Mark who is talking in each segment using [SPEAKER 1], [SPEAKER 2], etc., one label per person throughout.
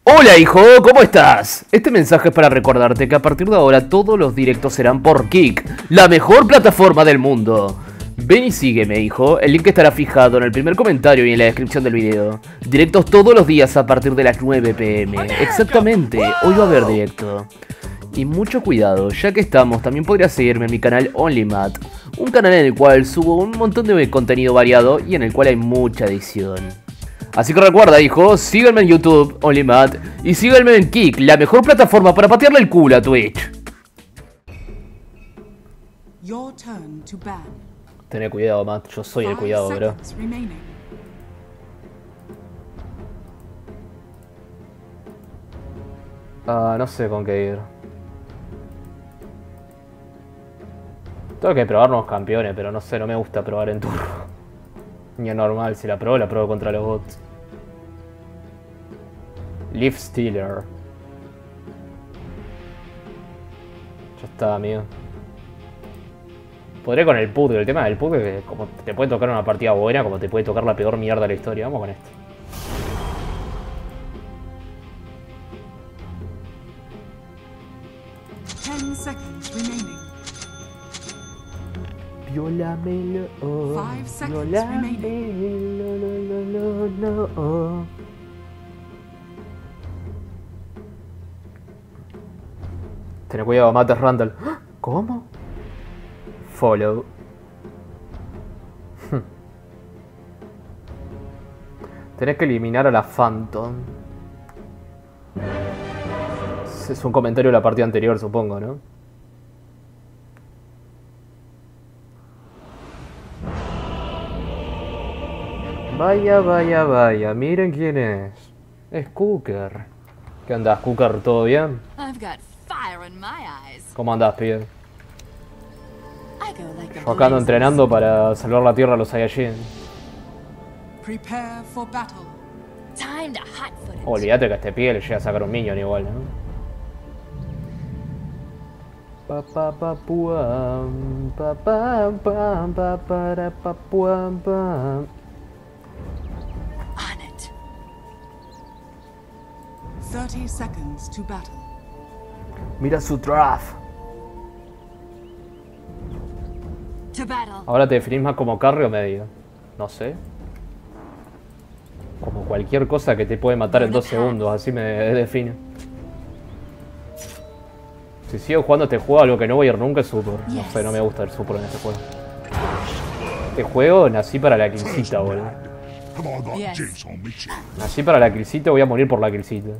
[SPEAKER 1] Hola hijo, ¿cómo estás? Este mensaje es para recordarte que a partir de ahora todos los directos serán por Kick, la mejor plataforma del mundo. Ven y sígueme hijo, el link estará fijado en el primer comentario y en la descripción del video. Directos todos los días a partir de las 9 PM. Exactamente, hoy va a haber directo. Y mucho cuidado, ya que estamos, también podrías seguirme en mi canal OnlyMat, un canal en el cual subo un montón de contenido variado y en el cual hay mucha edición. Así que recuerda, hijo, sígueme en YouTube, OnlyMat, y sígueme en Kick, la mejor plataforma para patearle el culo a Twitch. Tené cuidado, Matt, yo soy el cuidado, bro. No sé con qué ir. Tengo que probar nuevos campeones, pero no sé, no me gusta probar en turno. Ni es normal, si la pruebo contra los bots. Leaf Stealer. Ya está, amigo. Podré con el Pug, el tema del Pug es que como te puede tocar una partida buena, como te puede tocar la peor mierda de la historia. Vamos con esto. Violamelo, violamelo, Ten cuidado, mate Randall. ¿Cómo? Follow. Tenés que eliminar a la Phantom. Es un comentario de la partida anterior, supongo, ¿no? Vaya, vaya, vaya, miren quién es. Es Cooker. ¿Qué andás, Cooker? ¿Todo bien? ¿Cómo andás, pibe? Yo acá ando entrenando para salvar la tierra a los Saiyajin. Olvídate que a este pibe le llega a sacar un minion igual, ¿no? Pa pa pa puam, pa pa pam, pa para pa puam pam.
[SPEAKER 2] 30 seconds to battle.
[SPEAKER 1] Mira su draft. Ahora te definís más como carry o medio. No sé. Como cualquier cosa que te puede matar en 2 segundos, así me defino. Si sigo jugando este juego, algo que no voy a ir nunca es Super. No sé, no me gusta el Super en este juego. Este juego nací para la killcita, boludo. Nací para la killcita, voy a morir por la killcita.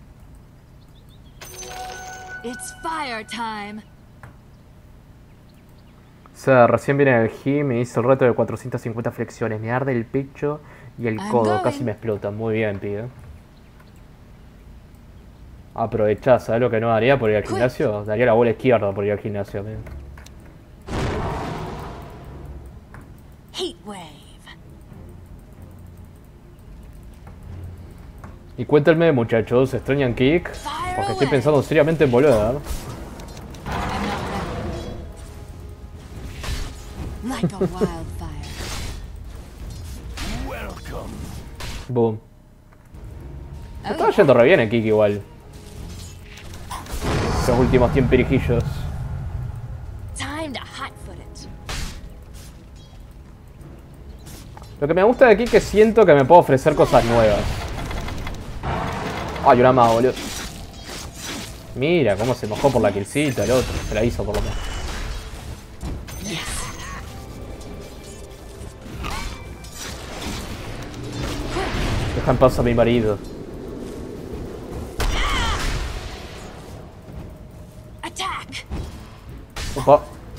[SPEAKER 1] O sea, recién viene el gym y hice el reto de 450 flexiones. Me arde el pecho y el codo, casi me explota. Muy bien, pibe. Aprovechá, ¿sabes lo que no haría por ir al gimnasio? Daría la bola izquierda por ir al gimnasio, amigo. Y cuéntenme, muchachos, ¿extrañan Kick? Porque estoy pensando seriamente en volver. Boom. Me estaba yendo re bien en Kick igual. Los últimos tiempirijillos. Lo que me gusta de aquí es que siento que me puedo ofrecer cosas nuevas. Ay, una más, boludo. Mira cómo se mojó por la killcita el otro. Se la hizo por lo menos. Deja en paz a mi marido. Opa.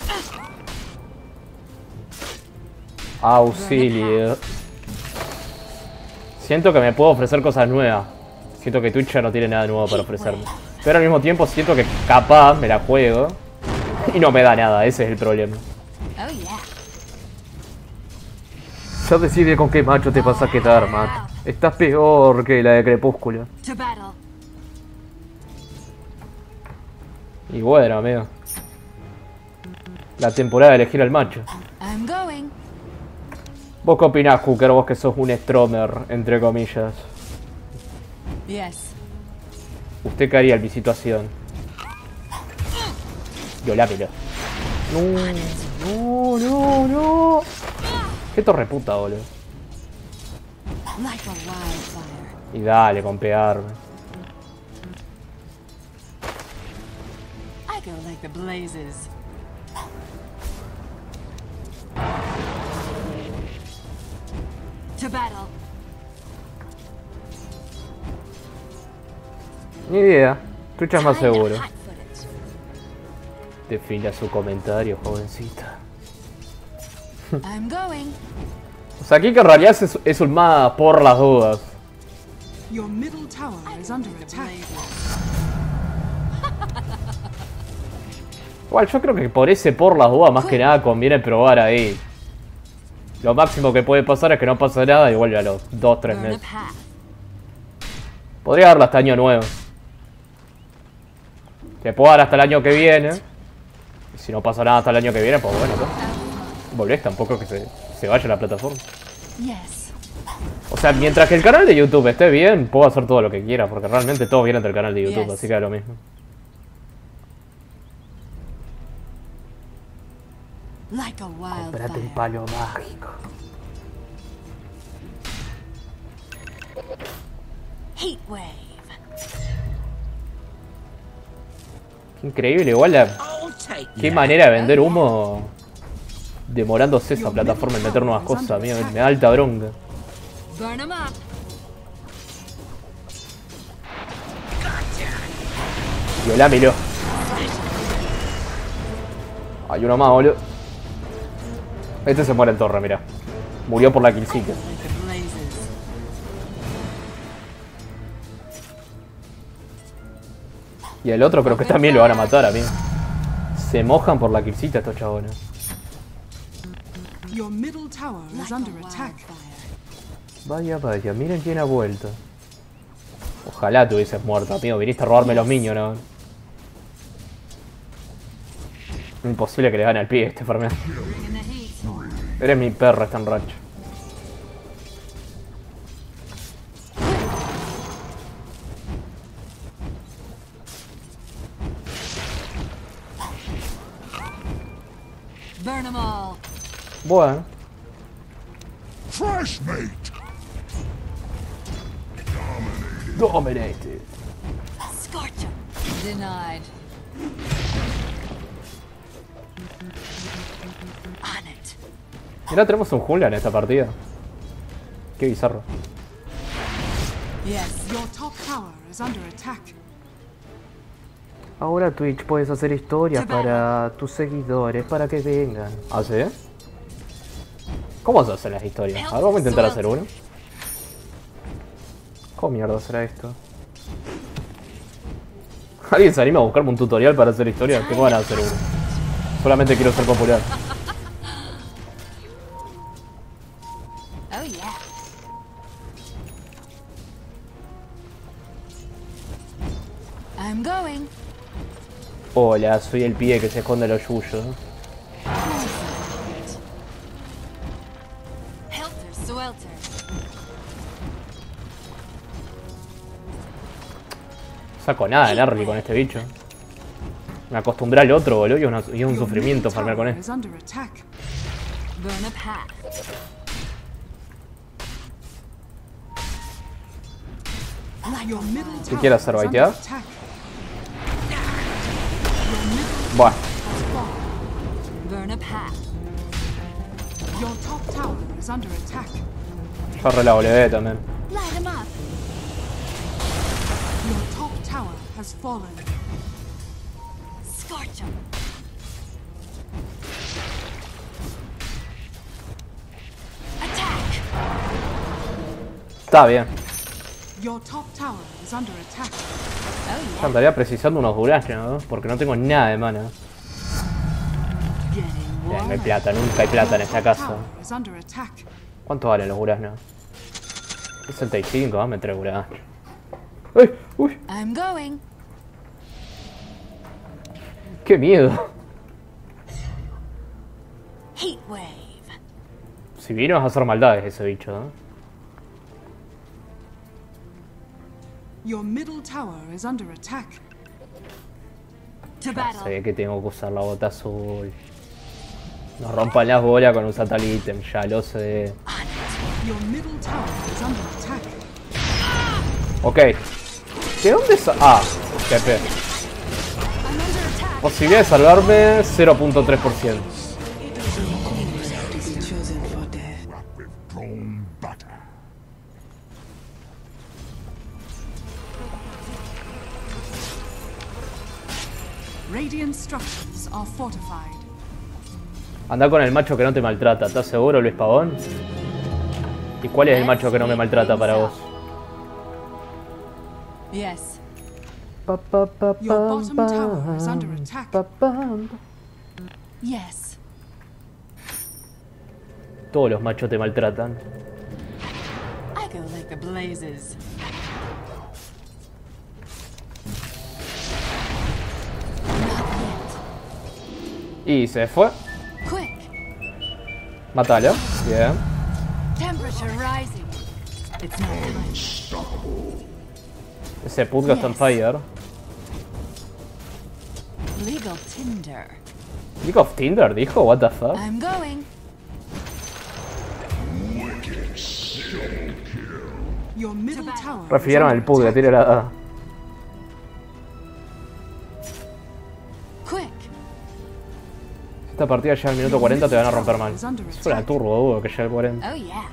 [SPEAKER 1] Auxilio. Siento que me puedo ofrecer cosas nuevas. Siento que Twitch ya no tiene nada nuevo para ofrecerme. Pero al mismo tiempo siento que capaz me la juego y no me da nada, ese es el problema. Ya decide con qué macho te vas a quedar, Matt. Estás peor que la de Crepúsculo. Y bueno, amigo. La temporada de elegir al macho. ¿Vos qué opinás, Cooker? Vos que sos un Stromer, entre comillas. ¿Usted qué haría en mi situación? Violámelo. No. Qué torreputa, boludo.
[SPEAKER 3] Like a wildfire.
[SPEAKER 1] Y dale, con pegarme.
[SPEAKER 3] I go like the blazes. To battle.
[SPEAKER 1] Ni idea. Twitch es más
[SPEAKER 3] Time to
[SPEAKER 1] seguro.
[SPEAKER 3] hot-foot it.
[SPEAKER 1] Defina su comentario, jovencita.
[SPEAKER 3] I'm going.
[SPEAKER 1] O sea, aquí que en realidad es un más por las dudas.
[SPEAKER 2] Your middle tower
[SPEAKER 3] I
[SPEAKER 2] is
[SPEAKER 3] go
[SPEAKER 2] under
[SPEAKER 3] like the
[SPEAKER 2] attack.
[SPEAKER 3] blazes.
[SPEAKER 1] Igual yo creo que por ese por las dudas más que nada conviene probar ahí. Lo máximo que puede pasar es que no pasa nada y vuelve a los 2-3
[SPEAKER 3] Burn a
[SPEAKER 1] meses.
[SPEAKER 3] path.
[SPEAKER 1] Podría darle hasta año nuevo. Te puedo dar hasta el año que viene. Y si no pasa nada hasta el año que viene, pues bueno, pues volvés, tampoco que se vaya la plataforma.
[SPEAKER 3] Yes.
[SPEAKER 1] O sea, mientras que el canal de YouTube esté bien, puedo hacer todo lo que quiera, porque realmente todo viene del canal de YouTube,
[SPEAKER 3] Yes.
[SPEAKER 1] así que da lo mismo.
[SPEAKER 3] Like a
[SPEAKER 1] Comprate un
[SPEAKER 3] wildfire.
[SPEAKER 1] palo mágico.
[SPEAKER 3] Heat wave.
[SPEAKER 1] Qué increíble, igual qué manera de vender humo demorándose esa plataforma en meter nuevas cosas, amigo, me da alta bronca.
[SPEAKER 3] Burn 'em up.
[SPEAKER 1] Violámelo. Hay uno más, boludo. Este se muere en torre, mira. Murió por la killcita.
[SPEAKER 3] Like the blazes.
[SPEAKER 1] Y el otro creo que también lo van a matar, amigo. Se mojan por la killcita estos chabones.
[SPEAKER 2] Your middle tower is
[SPEAKER 3] Like a
[SPEAKER 2] under attack.
[SPEAKER 3] wildfire.
[SPEAKER 1] Vaya, miren quién ha vuelto. Ojalá te hubieses muerto, amigo. Viniste a robarme los minions, ¿no? Imposible que le gane al pie este Fermín.
[SPEAKER 3] Bringing the heat.
[SPEAKER 1] Eres mi perro, está en racha.
[SPEAKER 3] Burn 'em all.
[SPEAKER 1] Bueno.
[SPEAKER 4] Fresh mate.
[SPEAKER 1] Dominated.
[SPEAKER 3] Scorch 'em. Denied. On it.
[SPEAKER 1] Mirá, tenemos un jungla en esta partida. Qué bizarro.
[SPEAKER 3] Yes.
[SPEAKER 2] Your top tower is under attack.
[SPEAKER 1] Ahora Twitch puedes hacer historias para tus seguidores, para que vengan. ¿Ah, sí? ¿Cómo se hacen las historias? A ver, vamos a intentar hacer uno. ¿Cómo mierda será esto? ¿Alguien se anima a buscarme un tutorial para hacer historias? Tengo ganas de hacer uno. Solamente quiero ser popular.
[SPEAKER 3] Oh yeah. I'm going.
[SPEAKER 1] Hola, soy el pibe que se esconde los yuyos.
[SPEAKER 3] Helter Swelter.
[SPEAKER 1] No saco nada de early con este bicho. Me acostumbré al otro, boludo, y es un sufrimiento farmear con él.
[SPEAKER 2] is under attack.
[SPEAKER 3] Burn a path. Like
[SPEAKER 2] Your
[SPEAKER 3] a
[SPEAKER 2] middle
[SPEAKER 3] wild-
[SPEAKER 2] tower
[SPEAKER 1] quiere hacer,
[SPEAKER 2] is
[SPEAKER 1] baitear?
[SPEAKER 2] under attack.
[SPEAKER 1] Buah,
[SPEAKER 3] Burn a path.
[SPEAKER 2] Your top tower is under attack.
[SPEAKER 1] yo re la W también.
[SPEAKER 3] Light 'em up.
[SPEAKER 2] Your top tower has fallen.
[SPEAKER 3] Scorch 'em. Attack.
[SPEAKER 1] Está bien.
[SPEAKER 2] Your top tower is under attack.
[SPEAKER 3] Oh
[SPEAKER 1] Yo
[SPEAKER 3] yeah.
[SPEAKER 1] andaría precisando unos duraznos, ¿no? Porque no tengo nada de mana.
[SPEAKER 3] Getting
[SPEAKER 1] No hay
[SPEAKER 3] warm.
[SPEAKER 1] plata, nunca hay plata en esta casa.
[SPEAKER 2] Tower is under attack.
[SPEAKER 1] ¿Cuánto valen los duraznos? 65, dame 3 duraznos. ¡Uy! ¡Uy!
[SPEAKER 3] I'm going.
[SPEAKER 1] ¡Qué miedo!
[SPEAKER 3] Heat wave.
[SPEAKER 1] Si vino a hacer maldades ese bicho, ¿no?
[SPEAKER 2] Your middle tower is under attack.
[SPEAKER 3] To
[SPEAKER 1] Ya
[SPEAKER 3] battle.
[SPEAKER 1] sé que tengo que usar la bota azul. No rompan las bolas con usar tal ítem, ya lo sé.
[SPEAKER 2] Your middle tower is under attack.
[SPEAKER 1] Ok. ¿De dónde ah, jefe.
[SPEAKER 3] I'm under attack.
[SPEAKER 1] Posibilidad de salvarme 0.3%.
[SPEAKER 2] Radiant structures are fortified.
[SPEAKER 1] Anda con el macho que no te maltrata, ¿estás seguro, Luis Pavón? ¿Y cuál es el macho que no me maltrata para vos?
[SPEAKER 3] Yes.
[SPEAKER 2] Your bottom tower is under attack.
[SPEAKER 3] Yes.
[SPEAKER 1] Todos los machos te maltratan.
[SPEAKER 3] I go like the blazes.
[SPEAKER 1] Y se fue.
[SPEAKER 3] Quick.
[SPEAKER 1] Mátalo. Bien.
[SPEAKER 3] Temperature rising. It's not time.
[SPEAKER 1] Ese Putga está on fire.
[SPEAKER 3] Legal Tinder.
[SPEAKER 1] League of Tinder dijo, what the fuck.
[SPEAKER 3] I'm going.
[SPEAKER 2] Your middle tower.
[SPEAKER 1] Refirieron al Putga, tira la...
[SPEAKER 3] Quick.
[SPEAKER 1] Esta partida llega al minuto 40, te van a romper mal. Es una turbo, dudo que llegue al 40.
[SPEAKER 3] Oh yeah.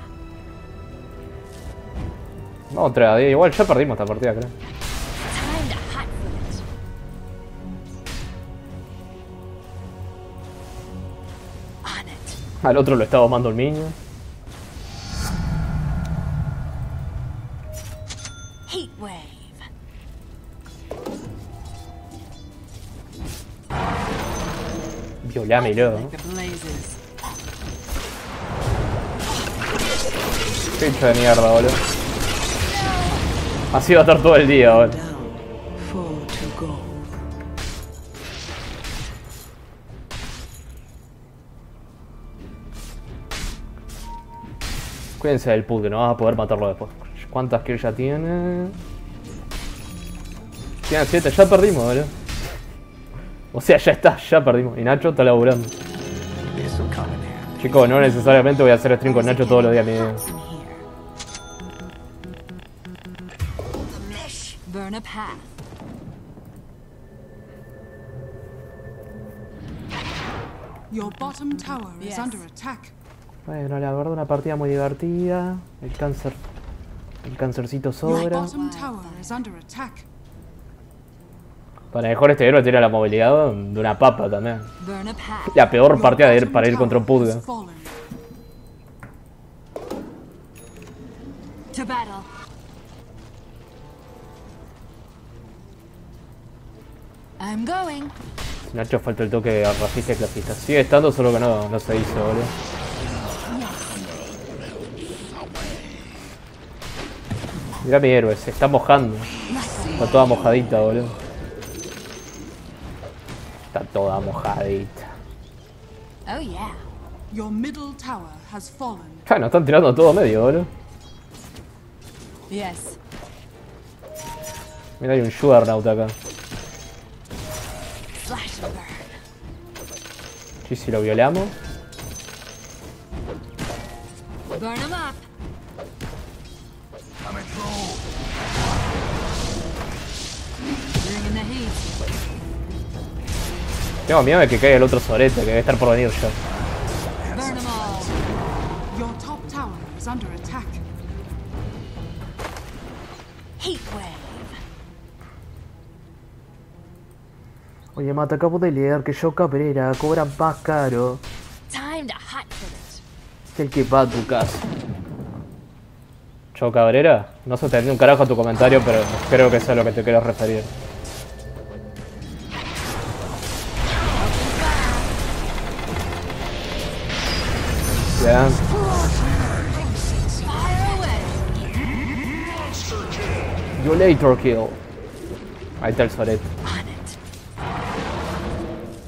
[SPEAKER 1] No, otra, igual ya perdimos esta partida, creo.
[SPEAKER 3] Time to hotfoot it. On it.
[SPEAKER 1] Al otro lo estaba domando el niño.
[SPEAKER 3] Heat wave.
[SPEAKER 1] Violámelo.
[SPEAKER 3] Like the blazes.
[SPEAKER 1] Qué hecho de mierda, boludo. Así va a estar todo el día, boludo. Cuídense del Put, que no vas a poder matarlo después. ¿Cuántas kills ya tiene? Tiene 7, ya perdimos, boludo. O sea, ya está, ya perdimos. Y Nacho está laburando. Chicos, no necesariamente voy a hacer stream con Nacho todos los días de mi vida.
[SPEAKER 3] Burn a path.
[SPEAKER 2] Your bottom tower is
[SPEAKER 3] Yes.
[SPEAKER 2] under attack.
[SPEAKER 1] Bueno, la verdad, una partida muy divertida. El cancercito
[SPEAKER 2] Your
[SPEAKER 1] sobra.
[SPEAKER 2] bottom tower is under attack.
[SPEAKER 1] Para mejor este héroe tiene la movilidad de una papa también.
[SPEAKER 3] Burn a path.
[SPEAKER 1] La peor
[SPEAKER 2] Your
[SPEAKER 1] partida de ir
[SPEAKER 2] bottom
[SPEAKER 1] para ir contra un
[SPEAKER 2] tower
[SPEAKER 1] Putga.
[SPEAKER 2] has fallen.
[SPEAKER 3] To battle. I'm going.
[SPEAKER 1] Nacho falta el toque de racista y clasista. Sigue estando, solo que no se hizo, boludo. Mirá mi héroe, se está mojando. Está toda mojadita, boludo. Está toda mojadita.
[SPEAKER 3] Oh yeah.
[SPEAKER 2] Your middle tower has fallen.
[SPEAKER 1] Ya, nos están tirando todo medio, boludo.
[SPEAKER 3] Yes.
[SPEAKER 1] Mira, hay un Juggernaut acá.
[SPEAKER 3] Slash and burn.
[SPEAKER 1] Sí, si lo violamos.
[SPEAKER 3] Burn 'em up. Bring in the heat.
[SPEAKER 1] Tengo miedo de que caiga el otro sorete, que debe estar por venir ya.
[SPEAKER 3] Burn 'em all.
[SPEAKER 2] Your top tower is under attack.
[SPEAKER 3] Heat wave.
[SPEAKER 1] Oye, Mata, acabo de leer que Yo Cabrera cobra más caro
[SPEAKER 3] Time to hotfoot it.
[SPEAKER 1] que el que va a tu casa. Yo Cabrera, no se entendió un carajo tu comentario, pero creo que es a lo que te quiero referir. Bien.
[SPEAKER 3] Fire away.
[SPEAKER 1] Violator kill. Ahí está el sorete.
[SPEAKER 3] On it.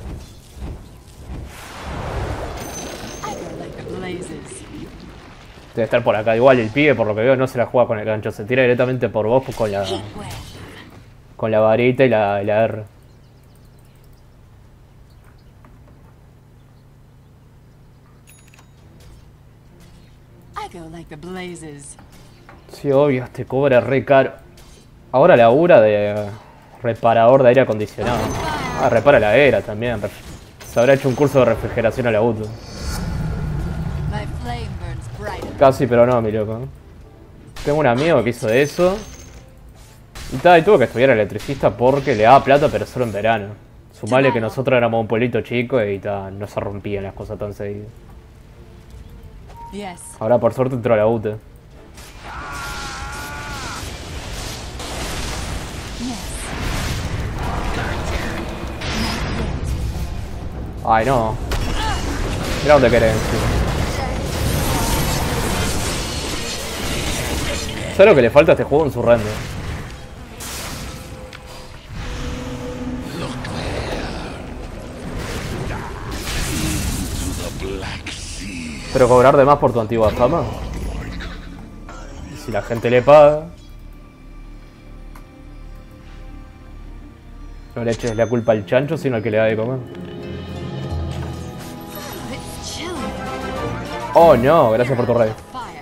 [SPEAKER 3] I go like the blazes.
[SPEAKER 1] Debe estar por acá. Igual el pibe, por lo que veo, no se la juega con el gancho. Se tira directamente por vos con la varita y la R.
[SPEAKER 3] I go like the blazes.
[SPEAKER 1] Sí, obvio, te cobra re caro. Ahora labura de reparador de aire acondicionado. Ah, repara la era también. Se habrá hecho un curso de refrigeración al auto.
[SPEAKER 3] My flame burns brighter.
[SPEAKER 1] Casi, pero no, mi loco. Tengo un amigo que hizo eso. Y tuvo que estudiar electricista porque le daba plata, pero solo en verano. Sumale que nosotros éramos un pueblito chico y no se rompían las cosas tan seguido.
[SPEAKER 3] Yes.
[SPEAKER 1] Ahora por suerte entró a la UTE. Ay, no. Mira dónde querés. ¿Sabes lo que le falta a este juego en su render? Pero cobrar de más por tu antigua fama. Y si la gente le paga. No le eches la culpa al chancho, sino al que le da de comer.
[SPEAKER 3] It's chilly.
[SPEAKER 1] Oh no, gracias por tu raid.
[SPEAKER 3] Fire.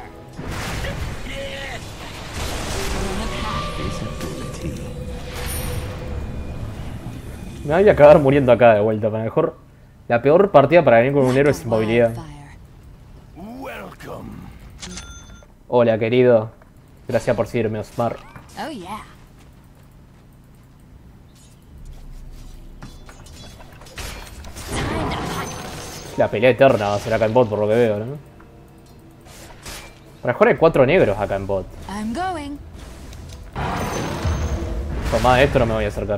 [SPEAKER 1] Me voy a acabar muriendo acá de vuelta. Para mejor. La peor partida para venir con un héroe es inmovilidad.
[SPEAKER 3] Wildfire.
[SPEAKER 1] Hola, querido. Gracias por seguirme, Osmar.
[SPEAKER 3] Oh yeah.
[SPEAKER 1] La pelea eterna va a ser acá en bot, por lo que veo, ¿no? A lo mejor hay 4 negros acá en bot.
[SPEAKER 3] I'm going.
[SPEAKER 1] Tomá esto, no me voy a acercar.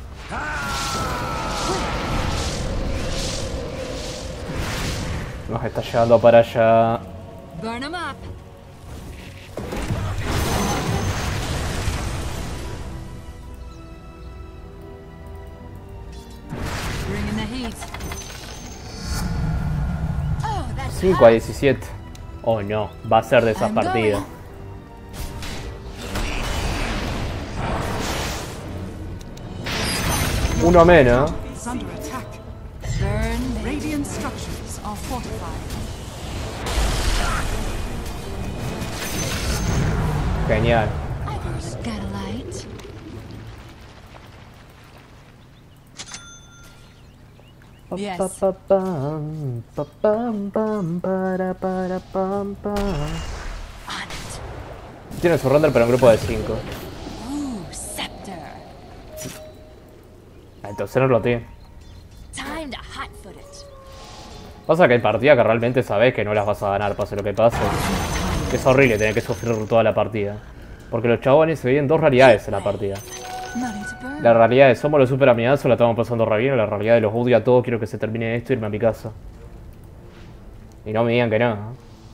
[SPEAKER 1] Nos está llevando para allá.
[SPEAKER 3] Burn 'em up. Bringing the heat. Oh, that's
[SPEAKER 1] 5 a 17. Oh no, va a ser de esas partidas. Uno menos.
[SPEAKER 2] It's under attack.
[SPEAKER 3] burn the
[SPEAKER 2] Radiant structures are fortified.
[SPEAKER 1] Genial.
[SPEAKER 3] I go Scatterlight. Yes. On it.
[SPEAKER 1] Tiene su render, pero en grupo de 5.
[SPEAKER 3] Ooh, scepter.
[SPEAKER 1] Entonces no lo tiene.
[SPEAKER 3] Time to hotfoot it.
[SPEAKER 1] Pasa que hay partidas que realmente sabes que no las vas a ganar, pase lo que pase. Es horrible tener que sufrir toda la partida. Porque los chabones se veían dos realidades en la partida.
[SPEAKER 3] Money to burn.
[SPEAKER 1] La realidad de somos los super amigados, la estamos pasando re bien. La realidad de los odio a todos, quiero que se termine esto y irme a mi casa. Y no me digan que no.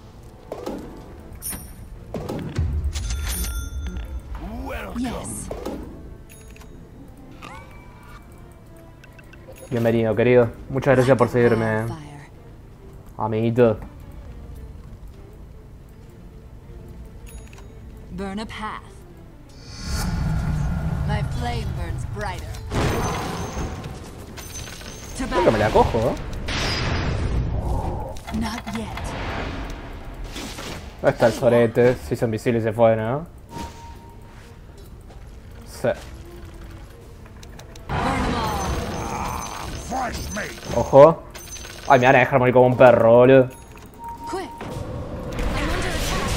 [SPEAKER 3] Yes.
[SPEAKER 1] Bienvenido, querido. Muchas gracias por seguirme,
[SPEAKER 3] Wildfire.
[SPEAKER 1] amiguito.
[SPEAKER 3] Burn a path. My flame burns brighter.
[SPEAKER 1] Creo que me la cojo, ¿eh?
[SPEAKER 3] Not yet.
[SPEAKER 1] ¿Dónde está el sorete? Se hizo invisible y se fue, ¿no? Sí.
[SPEAKER 3] Burn 'em all.
[SPEAKER 1] Ojo. Ay, me van a dejar morir como un perro, boludo.
[SPEAKER 3] Quick. I'm under attack.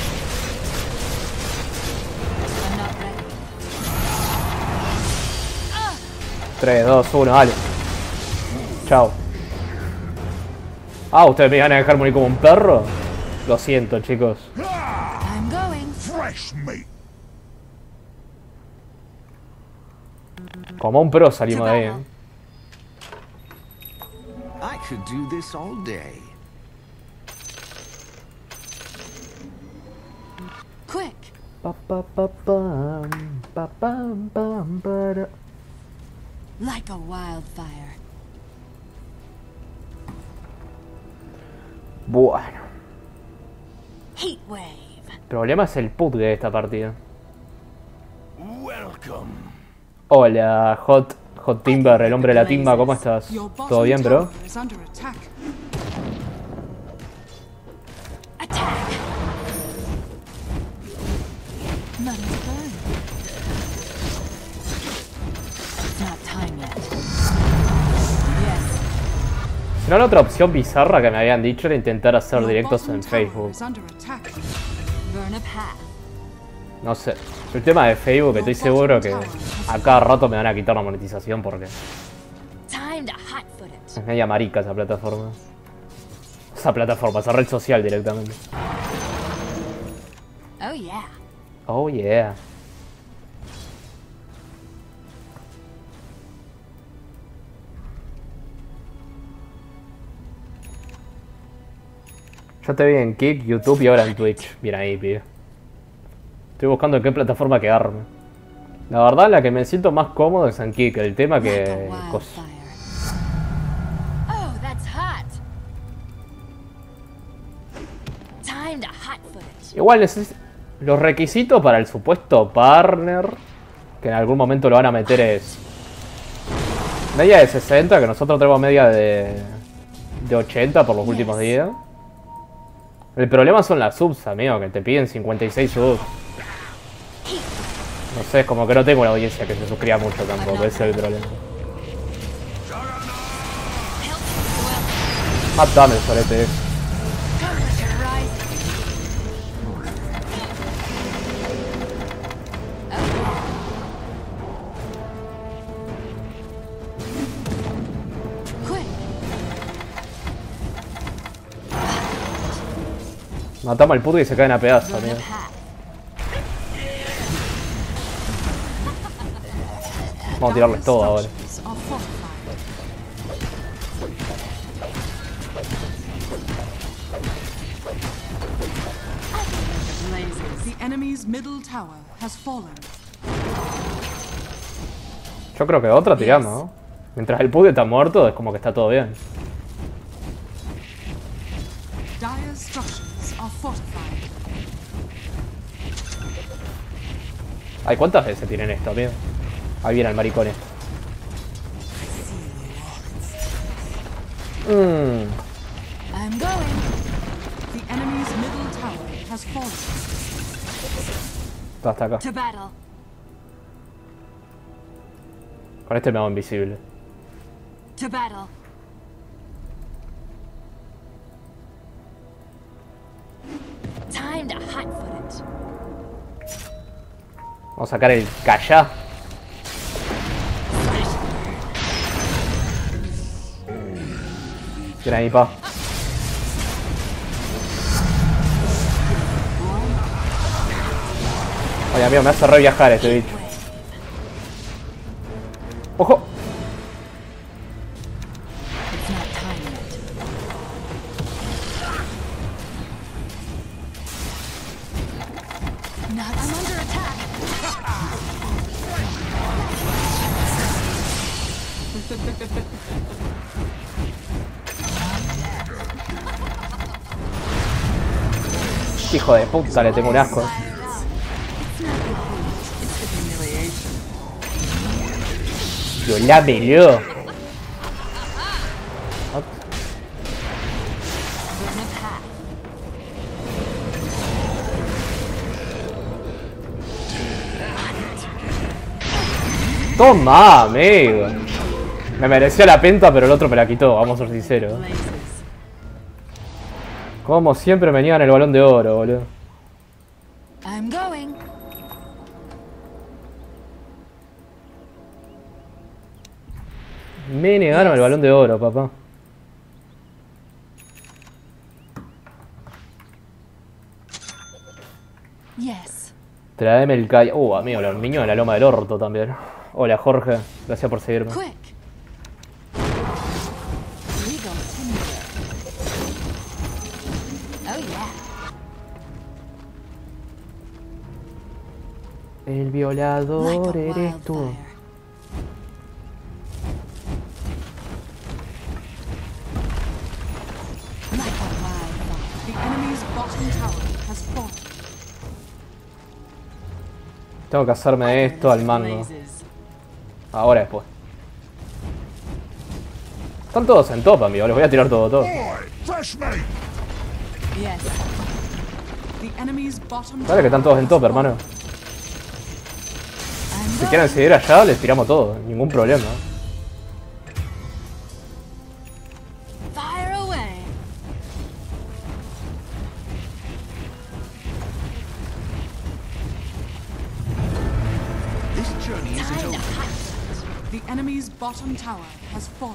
[SPEAKER 3] I'm not ready.
[SPEAKER 1] 3, 2, 1, dale. Chao. Ah, ¿ustedes me van a dejar morir como un perro? Lo siento, chicos.
[SPEAKER 3] I'm going.
[SPEAKER 1] Como un pro salimos de ahí, ¿eh?
[SPEAKER 4] I could do this all day.
[SPEAKER 3] Quick.
[SPEAKER 1] Pa, pa, pa, pam, pa, pam, pam, para.
[SPEAKER 3] Like a wildfire.
[SPEAKER 1] Bueno.
[SPEAKER 3] Heat wave.
[SPEAKER 1] El problema es el put de esta partida.
[SPEAKER 4] Welcome.
[SPEAKER 1] Hola, Hot Timber, el hombre de la timba, ¿cómo estás?
[SPEAKER 2] Your bottom
[SPEAKER 1] ¿Todo bien, bro?
[SPEAKER 2] tower is under attack.
[SPEAKER 3] Attack. None to burn. It's not time yet. Yes.
[SPEAKER 1] Si no, la otra opción bizarra que me habían dicho era intentar hacer
[SPEAKER 2] Your
[SPEAKER 1] directos
[SPEAKER 2] bottom
[SPEAKER 1] en
[SPEAKER 2] tower
[SPEAKER 1] Facebook.
[SPEAKER 2] is under attack.
[SPEAKER 3] Burn a path.
[SPEAKER 1] No sé. El tema de Facebook, estoy seguro que a cada rato me van a quitar la monetización porque
[SPEAKER 3] Time to hotfoot it.
[SPEAKER 1] es media marica esa plataforma. Esa red social directamente.
[SPEAKER 3] Oh yeah.
[SPEAKER 1] Oh yeah. Yo te vi en Kick, YouTube y ahora en Twitch. Bien ahí, pibe. Estoy buscando en qué plataforma quedarme. La verdad, la que me siento más cómodo es en Kick. El tema
[SPEAKER 3] Like a
[SPEAKER 1] que...
[SPEAKER 3] wildfire. Oh, that's hot. Time to hotfoot it.
[SPEAKER 1] Igual los requisitos para el supuesto partner, que en algún momento lo van a meter, es media de 60, que nosotros tenemos media de 80 por los últimos días. El problema son las subs, amigo, que te piden 56 subs. No sé, es como que no tengo una audiencia que se suscriba mucho tampoco, ese es el problema. Matame el solete ese. Matamos al puto y se caen a pedazos, amigo. Vamos a tirarles todo ahora.
[SPEAKER 2] Structures are fortified.
[SPEAKER 3] Blazes.
[SPEAKER 2] The enemy's middle tower has fallen.
[SPEAKER 1] Yo creo que otra tiramos, ¿no? Mientras el puto está muerto, es como que está todo bien.
[SPEAKER 2] Dire structures are fortified.
[SPEAKER 1] Ay, ¿cuántas veces tienen esto, amigo? Ahí viene el maricón este.
[SPEAKER 3] I'm going.
[SPEAKER 2] The enemy's middle tower has fallen.
[SPEAKER 1] Está hasta acá.
[SPEAKER 3] To battle.
[SPEAKER 1] Con este me hago invisible.
[SPEAKER 3] To battle. Time to hotfoot it.
[SPEAKER 1] Vamos a sacar el callá. Bien ahí, pa. Oye, amigo, me hace re viajar este bicho. ¡Ojo!
[SPEAKER 3] It's not time yet. Not I'm under attack.
[SPEAKER 1] Hijo de puta, le tengo un asco. Violámelo. Toma, amigo. Me merecía la penta, pero el otro me la quitó, vamos a ser sinceros.
[SPEAKER 3] Blazes.
[SPEAKER 1] Como siempre me niegan el balón de oro, boludo.
[SPEAKER 3] I'm going.
[SPEAKER 1] Me negaron el balón de oro, papá.
[SPEAKER 3] Yes.
[SPEAKER 1] Traeme el calla. Amigo, el niño de la loma del orto también. Hola, Jorge. Gracias por seguirme.
[SPEAKER 3] Quick. Legal timber. Oh yeah.
[SPEAKER 1] El
[SPEAKER 3] Like
[SPEAKER 1] violador
[SPEAKER 3] a
[SPEAKER 1] eres tú.
[SPEAKER 3] wildfire. Like a wildfire.
[SPEAKER 2] The enemy's bottom tower has
[SPEAKER 1] Tengo que hacerme esto al mango.
[SPEAKER 3] Blazes.
[SPEAKER 1] Ahora después. Están todos en top, amigo. Les voy a tirar todo.
[SPEAKER 3] Yes.
[SPEAKER 2] The enemy's bottom
[SPEAKER 1] Dale que están todos en top, hermano. Si quieren seguir allá, les tiramos todo. Ningún problema.
[SPEAKER 3] Fire away.
[SPEAKER 4] This journey isn't over.
[SPEAKER 2] The enemy's bottom tower has fallen.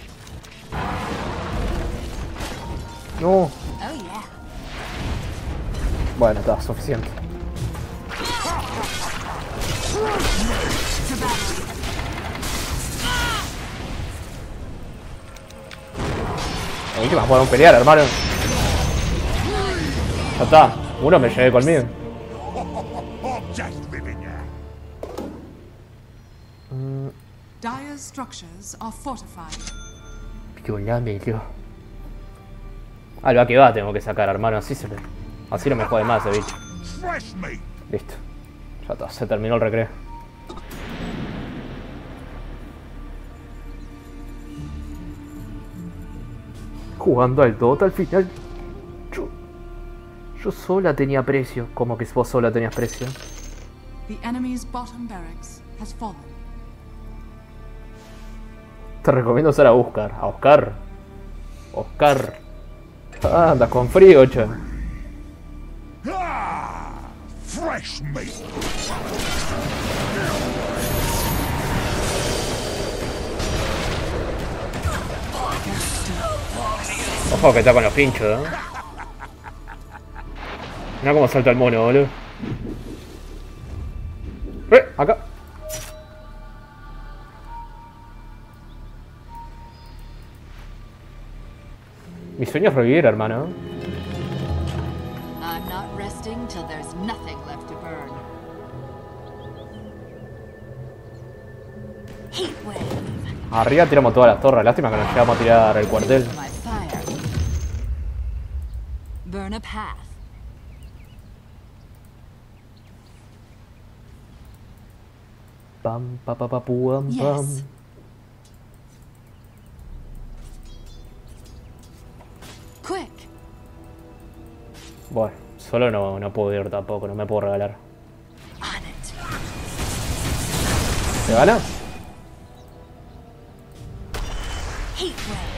[SPEAKER 1] No.
[SPEAKER 3] Oh yeah.
[SPEAKER 1] Bueno, está suficiente. ¿Qué más podemos pelear, hermano? Ya está. Uno me llevé conmigo.
[SPEAKER 2] Dire's structures are fortified.
[SPEAKER 1] Violámelo. Al va que va tengo que sacar, hermano. Así no me jode más ese bicho. Listo. Ya está, se terminó el recreo. Jugando al Dota al final. Yo sola tenía precio. ¿Cómo que vos sola tenías precio?
[SPEAKER 2] The enemy's bottom barracks has fallen.
[SPEAKER 1] Te recomiendo usar a Oscar. A Oscar. Oscar. Ah, andas con frío, che.
[SPEAKER 5] Fresh meat.
[SPEAKER 1] Ojo que está con los pinchos, ¿eh? Mira cómo salta el mono, boludo. Acá. Mi sueño es revivir, hermano.
[SPEAKER 3] I'm not resting till there's nothing left to burn. Heat wave.
[SPEAKER 1] Arriba tiramos todas las torres. Lástima que nos llegamos a tirar el cuartel.
[SPEAKER 3] My fire. Burn a path.
[SPEAKER 1] Pam, pa, pa, pa, pum, pam.
[SPEAKER 3] Yes. Quick.
[SPEAKER 1] Bueno, solo no puedo ir tampoco. No me puedo regalar.
[SPEAKER 3] On it.
[SPEAKER 1] ¿Se gana?
[SPEAKER 3] Heat wave.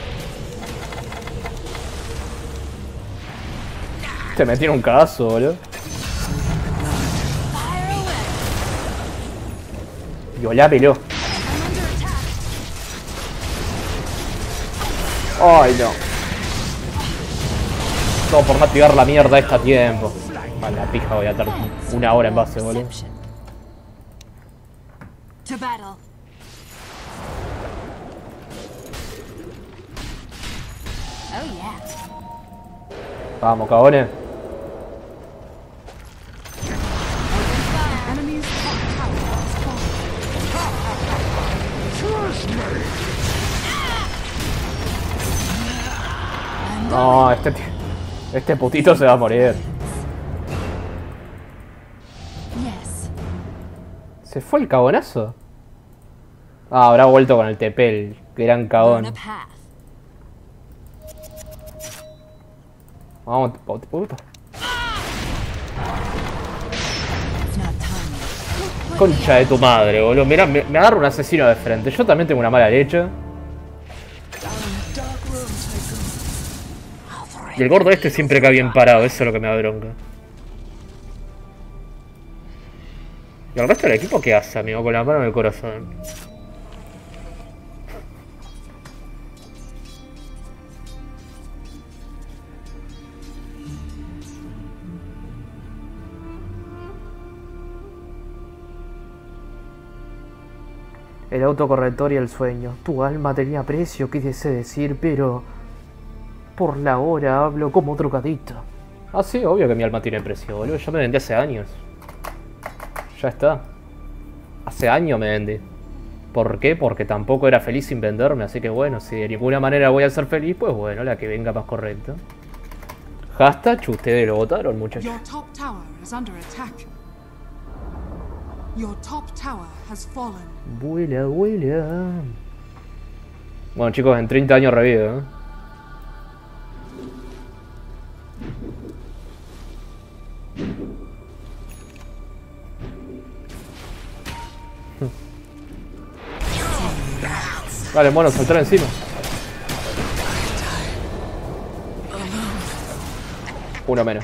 [SPEAKER 1] Te metí en un cagazo, boludo.
[SPEAKER 3] Fire away.
[SPEAKER 1] Violámelo.
[SPEAKER 3] I'm under attack.
[SPEAKER 1] Ay, no. Todo por no activar la mierda esta a tiempo. Vale, la pija voy a estar una hora en base, boludo.
[SPEAKER 3] Perception. To battle. Oh yeah.
[SPEAKER 1] Vamos, cabones.
[SPEAKER 2] Enemy's top tower has fallen.
[SPEAKER 1] No, este putito se va a morir.
[SPEAKER 3] Yes.
[SPEAKER 1] ¿Se fue el cabonazo? Ah, habrá vuelto con el TP, el gran
[SPEAKER 3] Burn
[SPEAKER 1] cagón.
[SPEAKER 3] a path.
[SPEAKER 1] Vamos,
[SPEAKER 3] It's not time.
[SPEAKER 1] concha de tu madre, boludo. Mirá, me agarra un asesino de frente. Yo también tengo una mala leche. Y el gordo este siempre cae bien parado, eso es lo que me da bronca. ¿Y el resto del equipo qué hace, amigo? Con la mano en el corazón. El autocorrector y el sueño. Tu alma tenía precio, quise decir, pero... por la hora hablo como drogadito. Ah, sí, obvio que mi alma tiene precio, boludo. Yo me vendí hace años. Ya está. Hace años me vendí. ¿Por qué? Porque tampoco era feliz sin venderme, así que bueno, si de ninguna manera voy a ser feliz, pues bueno, la que venga más correcta. Hashtag, ustedes lo votaron, muchachos.
[SPEAKER 2] Your top tower is under attack. Your top tower has fallen.
[SPEAKER 1] Vuela, vuela. Bueno, chicos, en 30 años revive, ¿eh? Vale, bueno, saltar encima. Uno menos.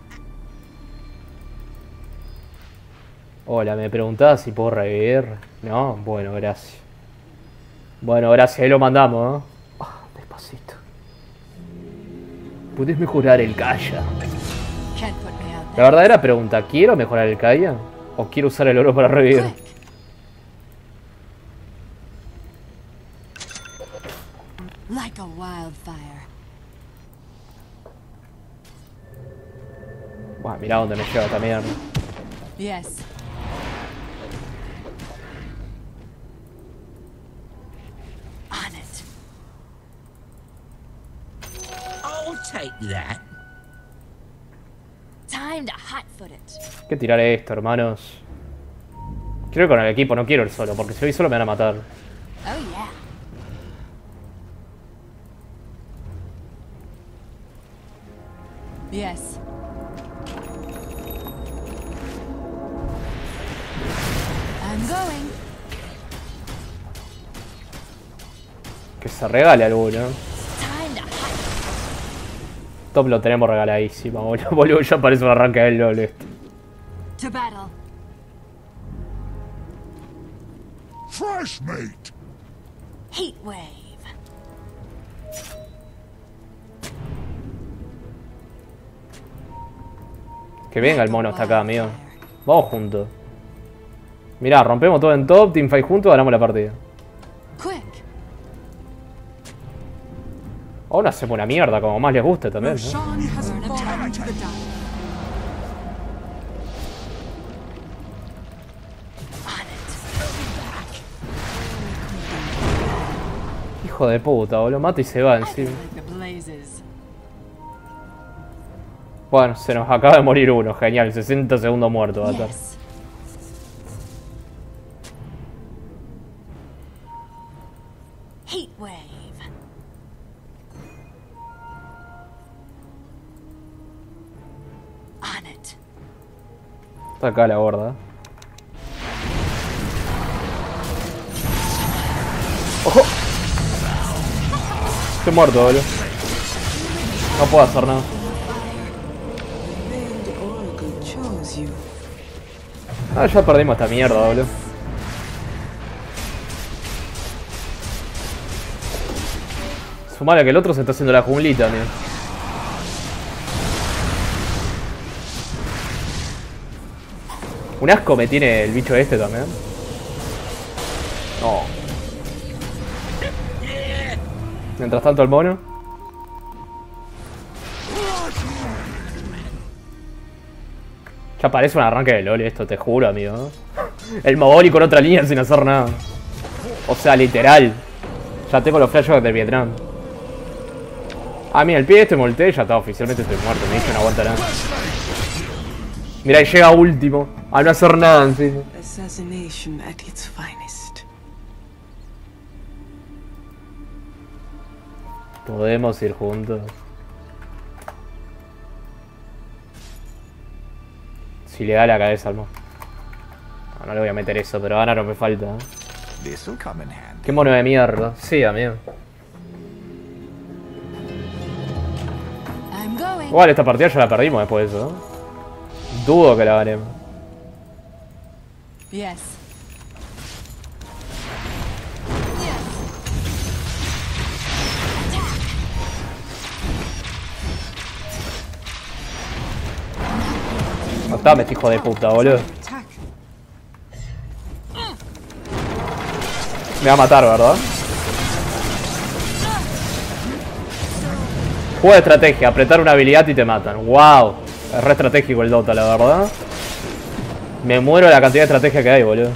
[SPEAKER 1] Hola, me preguntaba si puedo revivir. No, bueno, gracias. Bueno, gracias, ahí lo mandamos, ¿eh? Despacito. ¿Puedes mejorar el Kaya?
[SPEAKER 3] Can't put me out
[SPEAKER 1] La verdadera pregunta, ¿quiero mejorar el Kaya? ¿O quiero usar el oro para revivir?
[SPEAKER 3] quick. Like a wildfire.
[SPEAKER 1] Buah, mirá dónde me lleva esta mierda.
[SPEAKER 3] Yes. On it.
[SPEAKER 5] I'll take that.
[SPEAKER 3] Time to hotfoot it.
[SPEAKER 1] Hay que tirar esto, hermanos. Quiero ir con el equipo, no quiero ir solo, porque si voy solo me van a matar.
[SPEAKER 3] Oh yeah. Yes. I'm going.
[SPEAKER 1] Que se regale alguno.
[SPEAKER 3] Time to hot.
[SPEAKER 1] Top lo tenemos regaladísimo, boludo. Boludo, ya parece un arranque del LOL esto.
[SPEAKER 3] To battle.
[SPEAKER 5] Fresh meat.
[SPEAKER 3] Heat wave.
[SPEAKER 1] Que venga el mono hasta acá, amigo. Vamos juntos. Mirá, rompemos todo en top, teamfight juntos, ganamos la partida.
[SPEAKER 3] Quick.
[SPEAKER 1] Ahora hacemos una mierda, como más les guste también, ¿no?
[SPEAKER 2] Roshan has fallen to the dark.
[SPEAKER 3] On it.
[SPEAKER 1] Hijo de puta, boludo. Mata y se va
[SPEAKER 3] I go
[SPEAKER 1] encima.
[SPEAKER 3] like the blazes.
[SPEAKER 1] Bueno, se nos acaba de morir uno. Genial, 60 segundos muerto va a estar.
[SPEAKER 3] Yes. Heat wave. On it.
[SPEAKER 1] Está acá la gorda. ¡Ojo! Estoy muerto, boludo. No puedo hacer nada. Ah, ya perdimos esta mierda, boludo. Sumale que el otro se está haciendo la junglita, amigo. Un asco me tiene el bicho este también. No. Mientras tanto el mono. Ya parece un arranque de LOL esto, te juro, amigo. El Mogoli con otra línea sin hacer nada. O sea, literal. Ya tengo los flashbacks del Vietnam. Ah, mira, el pie este me volteé y ya está, oficialmente estoy muerto. Me dije no aguanta nada. Mira, y llega último. A no hacer nada encima.
[SPEAKER 6] Assassination at its finest.
[SPEAKER 1] Podemos ir juntos. Si le da la cabeza al mono. No le voy a meter eso, pero ahora no me falta.
[SPEAKER 4] This'll come in handy.
[SPEAKER 1] Qué mono de mierda. Sí, amigo.
[SPEAKER 3] I'm going.
[SPEAKER 1] Igual esta partida ya la perdimos después de eso, ¿no? Dudo que la ganemos.
[SPEAKER 3] Yes.
[SPEAKER 1] Matame, este hijo de puta, boludo.
[SPEAKER 2] Attack.
[SPEAKER 1] Me va a matar, ¿verdad? Juego de estrategia, apretar una habilidad y te matan. Wow, es re estratégico el Dota, la verdad. Me muero de la cantidad de estrategia que hay, boludo.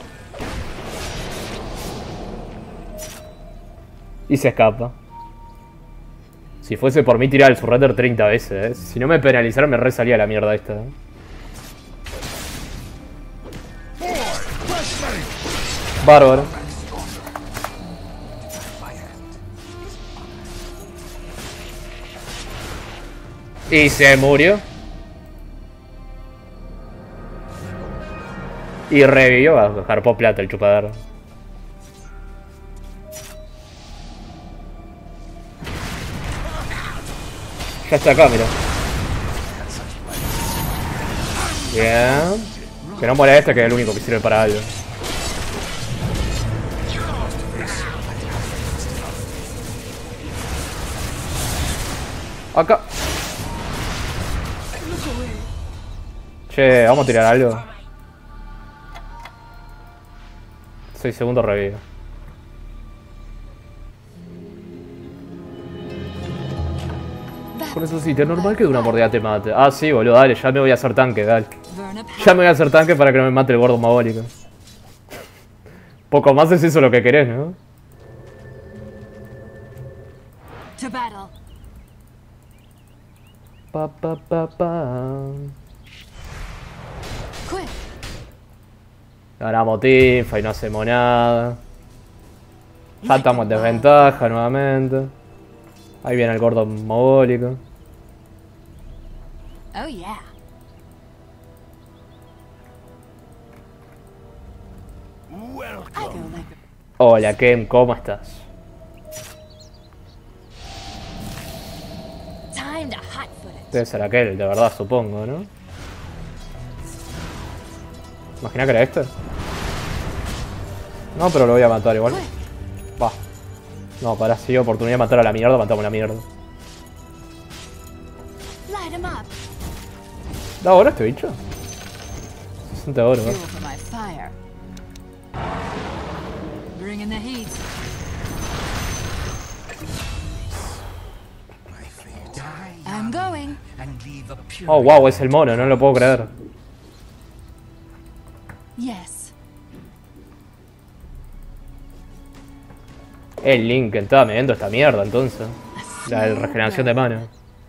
[SPEAKER 1] Y se escapa. Si fuese por mí tirar el surrender 30 veces, Si no me penalizaron me resalía la mierda esta, Bárbaro. Y se murió. Y revivió. Jarpó plata el chupador. Ya está acá, mira. Bien. Que no muera este, que es el único que sirve para algo. Acá. Che, vamos a tirar algo. 6 segundos revivo. Con eso sí, es normal que de una mordida te mate. Ah, sí, boludo, dale, ya me voy a hacer tanque, dale. Ya me voy a hacer tanque para que no me mate el gordo mogólico. Poco más es eso lo que querés, ¿no?
[SPEAKER 3] To battle.
[SPEAKER 1] Pa, pa, pa, pa.
[SPEAKER 3] Quick.
[SPEAKER 1] Ganamos teamfight, no hacemos nada. Ya estamos en desventaja nuevamente. Ahí viene el gordo mogólico.
[SPEAKER 3] Oh yeah. I go like the
[SPEAKER 1] Hola Ken, ¿cómo estás?
[SPEAKER 3] time to hotfoot it.
[SPEAKER 1] Debe ser aquel, de verdad, supongo, ¿no? Imagina que era este. No, pero lo voy a matar igual. Va. No, pará, si hay oportunidad de matar a la mierda, matamos a la mierda.
[SPEAKER 3] Light 'em up.
[SPEAKER 1] ¿Da oro este bicho? 60 oro,
[SPEAKER 3] Fuel for my fire. Bring in the heat. I'm going.
[SPEAKER 1] Oh, wow, es el mono, no lo puedo creer.
[SPEAKER 3] Yes.
[SPEAKER 1] El Link, estaba mediendo esta mierda entonces. La de regeneración de mana.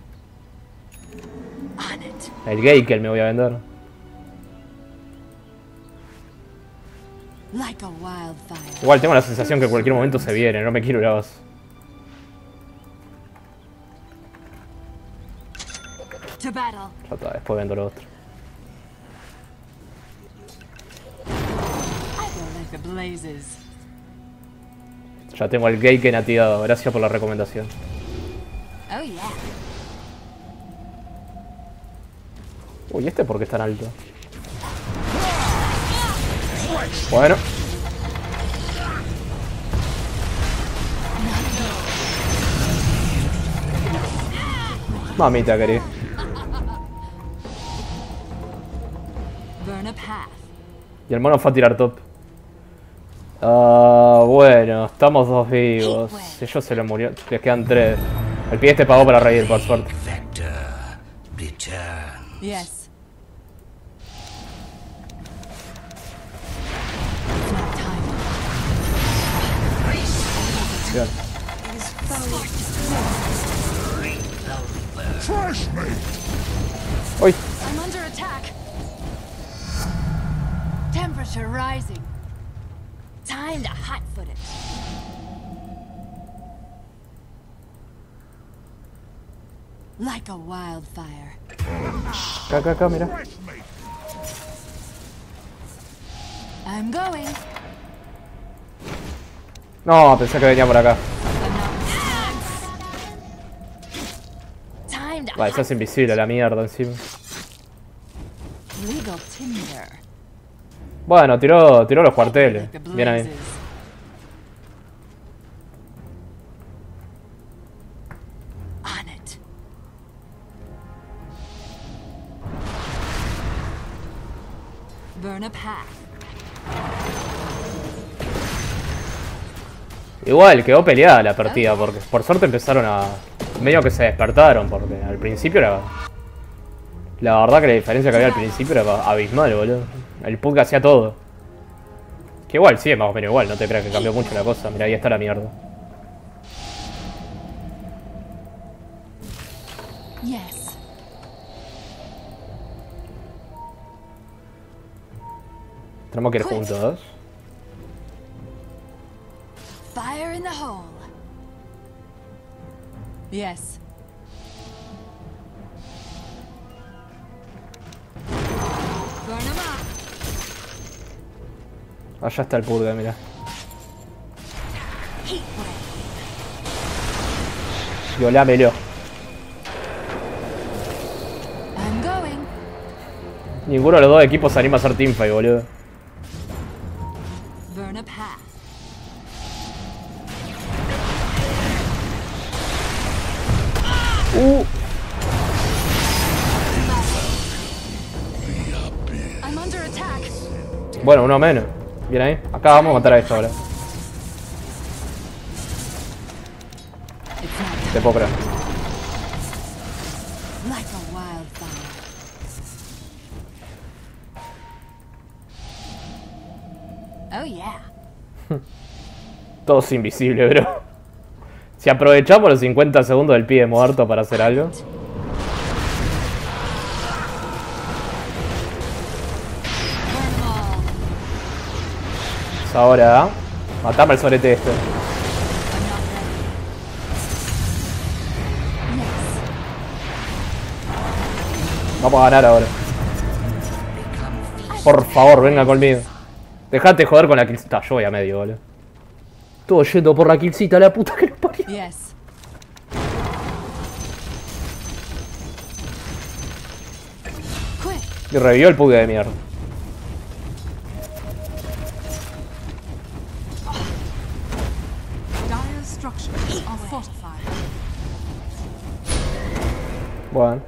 [SPEAKER 3] On it.
[SPEAKER 1] El Geikel me voy a vender.
[SPEAKER 3] Like a wildfire.
[SPEAKER 1] Igual tengo la sensación que en cualquier momento se viene, no me quiero ir a vos.
[SPEAKER 3] To battle.
[SPEAKER 1] Ya está, después vendo lo otro.
[SPEAKER 3] I go like the blazes.
[SPEAKER 1] Ya tengo el Geiken activado, gracias por la recomendación.
[SPEAKER 3] Oh yeah.
[SPEAKER 1] Uy, ¿este por qué es tan alto? Bueno. Mamita querida.
[SPEAKER 3] Burn a path.
[SPEAKER 1] Y el mono fue a tirar top. Ah, bueno, estamos dos vivos. Ellos se le murió. Les quedan 3. El pie este pagó para reír, por suerte.
[SPEAKER 5] Vector, return.
[SPEAKER 3] Yes. It's not time.
[SPEAKER 1] Bien.
[SPEAKER 5] Fresh meat.
[SPEAKER 1] Uy,
[SPEAKER 3] I'm under attack. Temperature rising. Time to hotfoot it. Like a wildfire.
[SPEAKER 1] acá, mira.
[SPEAKER 3] I'm going.
[SPEAKER 1] No, pensé que venía por acá.
[SPEAKER 3] Time to
[SPEAKER 1] Vale, se hace invisible la mierda encima.
[SPEAKER 3] legal tinder.
[SPEAKER 1] Bueno, tiró los cuarteles.
[SPEAKER 3] Like the
[SPEAKER 1] Bien ahí.
[SPEAKER 3] blazes. On it. Burn a path.
[SPEAKER 1] Igual, quedó peleada la partida, porque por suerte empezaron a... Medio que se despertaron, porque al principio era... La verdad que la diferencia que había al principio era abismal, boludo. El Pug hacía todo. Que igual, sí, es más o menos igual, no te creas que cambió mucho la cosa. Mira, ahí está la mierda.
[SPEAKER 3] Yes.
[SPEAKER 1] Tenemos que ir juntos.
[SPEAKER 3] Fire in the hole. Yes. Burn 'em up.
[SPEAKER 1] Allá está el purga, mira.
[SPEAKER 3] Heat wave.
[SPEAKER 1] Violámelo.
[SPEAKER 3] I'm going.
[SPEAKER 1] Ninguno de los dos equipos se anima a hacer teamfight, boludo.
[SPEAKER 3] Burn a path. I'm under attack.
[SPEAKER 1] Bueno, uno menos. Bien ahí. Acá vamos a matar a esto ahora. Te puedo creer.
[SPEAKER 3] Like a wildfire. Oh yeah.
[SPEAKER 1] Todos invisibles, bro. Si aprovechamos los 50 segundos del pibe muerto para hacer algo.
[SPEAKER 3] Burn 'em all.
[SPEAKER 1] Es ahora. Matame al sorete este.
[SPEAKER 3] I'm not ready. Yes.
[SPEAKER 1] Vamos a ganar ahora. Por favor, venga conmigo. Dejate joder con la killcita. Yo voy a medio, boludo. Todo yendo por la killcita, la puta que nos parió.
[SPEAKER 3] Yes. Quick.
[SPEAKER 1] Y revivió el pugue de mierda.
[SPEAKER 2] Dire structures are fortified.
[SPEAKER 1] Bueno.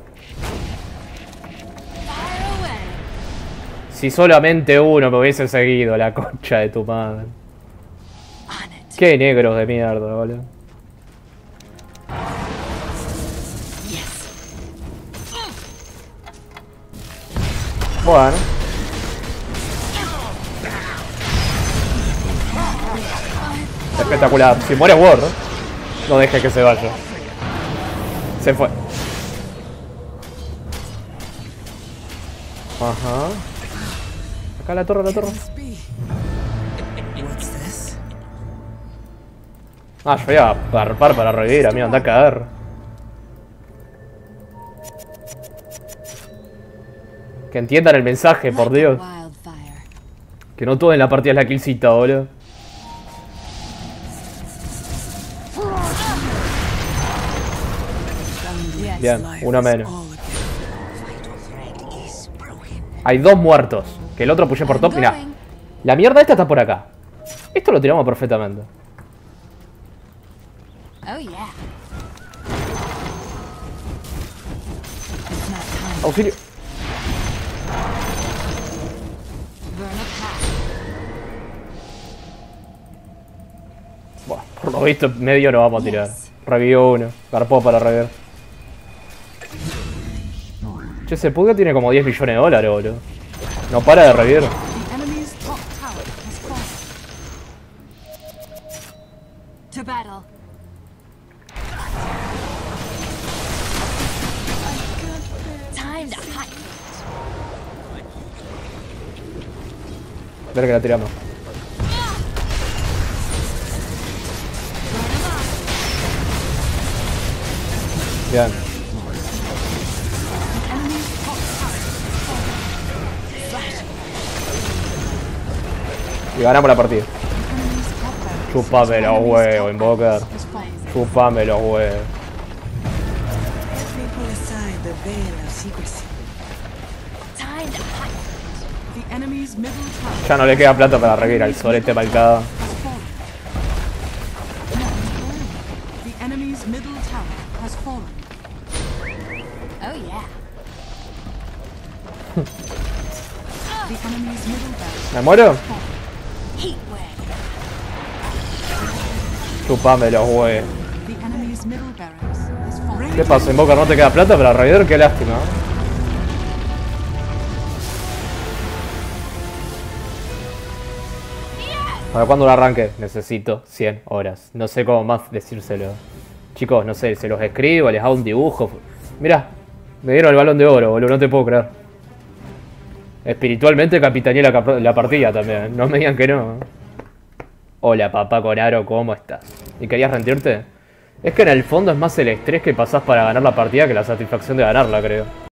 [SPEAKER 3] Fire away.
[SPEAKER 1] Si solamente uno me hubiese seguido, la concha de tu madre.
[SPEAKER 3] On it.
[SPEAKER 1] Qué negros de mierda, boludo.
[SPEAKER 3] Yes.
[SPEAKER 1] Bueno. Espectacular. Si muere Ward, no deje que se vaya. Se fue. Ajá. Acá la torre, la torre.
[SPEAKER 6] What's this?
[SPEAKER 1] Ah, yo voy a parpar para revivir, amigo, anda a caer. Que entiendan el mensaje, por
[SPEAKER 3] Like a
[SPEAKER 1] Dios.
[SPEAKER 3] wildfire.
[SPEAKER 1] Que no todo en la partida es la killcita, boludo.
[SPEAKER 3] Yes.
[SPEAKER 1] Bien,
[SPEAKER 6] Life
[SPEAKER 1] uno
[SPEAKER 6] is
[SPEAKER 1] menos.
[SPEAKER 6] all a
[SPEAKER 1] Hay dos muertos. Que el otro pushé por top, mirá. La mierda esta está por acá. Esto lo tiramos perfectamente.
[SPEAKER 3] Oh yeah.
[SPEAKER 1] Auxilio.
[SPEAKER 3] Burn a path.
[SPEAKER 1] Buah, por lo visto medio no vamos a tirar.
[SPEAKER 3] Yes.
[SPEAKER 1] Revivió uno. Garpó para revivir. Che, ese Pugga tiene como 10 millones de dólares, boludo. No para de revivir.
[SPEAKER 2] The enemy's top tower has fallen.
[SPEAKER 3] To battle. Time to fight.
[SPEAKER 1] Ver que la tiramos. Bien. Y ganamos la partida. Chupame los huevos, Invoker.
[SPEAKER 2] Has fallen.
[SPEAKER 1] Chupame los huevos.
[SPEAKER 6] Let me pull aside the veil of secrecy.
[SPEAKER 3] Time to fight.
[SPEAKER 2] The enemy's middle tower
[SPEAKER 1] Ya no le queda plata para revivir al sorete malcado.
[SPEAKER 2] has fallen. The enemy's middle tower has fallen.
[SPEAKER 3] Oh yeah.
[SPEAKER 2] The enemy's middle barracks
[SPEAKER 1] ¿Me muero?
[SPEAKER 3] Heat wave.
[SPEAKER 1] Chupame los huevos.
[SPEAKER 2] The enemy's middle barracks has fallen.
[SPEAKER 1] ¿Qué pasa, Invoker? ¿No te queda plata para revivir? Qué lástima. ¿Para cuándo lo arranque? Necesito 100 horas. No sé cómo más decírselo. Chicos, no sé, se los escribo, les hago un dibujo. Mirá, me dieron el balón de oro, boludo, no te puedo creer. Espiritualmente capitaneé la partida también, no me digan que no. Hola papá Conaro, ¿cómo estás? ¿Y querías rendirte? Es que en el fondo es más el estrés que pasás para ganar la partida que la satisfacción de ganarla, creo.